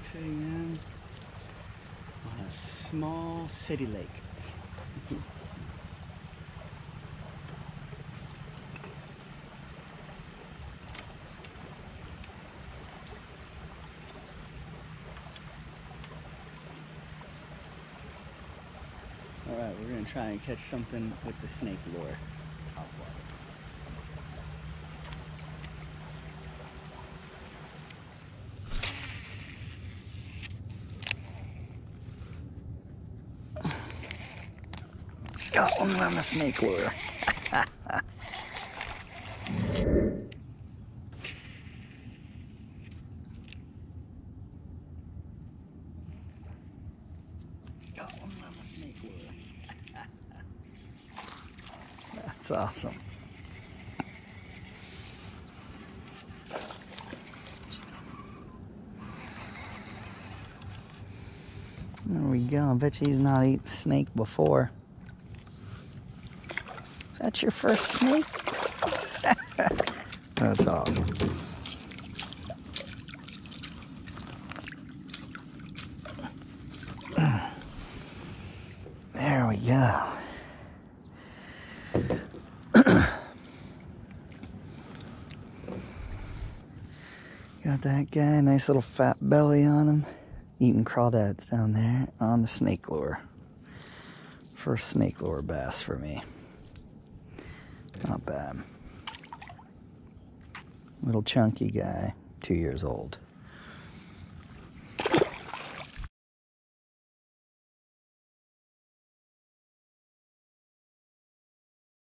6 a.m. on a small city lake. Alright, we're going to try and catch something with the snake lure. Topwater. Got one on the snake lure. Got one on the snake lure. That's awesome. There we go. I bet you he's not eaten snake before. Is that your first snake? That's awesome. There we go. Got that guy, nice little fat belly on him. Eating crawdads down there on the snake lure. First snake lure bass for me. Not bad. Little chunky guy, 2 years old.